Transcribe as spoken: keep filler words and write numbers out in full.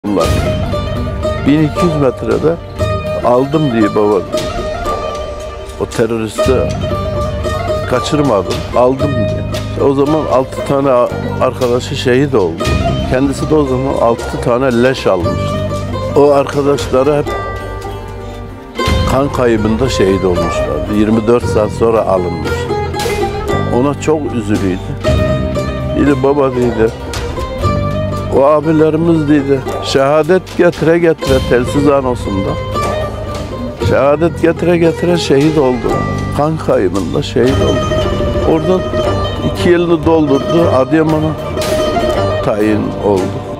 bin iki yüz metrede aldım diye baba. O teröristi kaçırmadım, aldım diye. İşte o zaman altı tane arkadaşı şehit oldu. Kendisi de o zaman altı tane leş almıştı. O arkadaşları hep kan kaybında şehit olmuşlardı. yirmi dört saat sonra alınmış. Ona çok üzülüydü. Dedi baba dedi, o abilerimiz dedi, şehadet getire getire telsiz anosunda. Şehadet getire getire şehit oldu. Kan kaybında şehit oldu. Oradan iki yılını doldurdu, Adıyaman'a tayin oldu.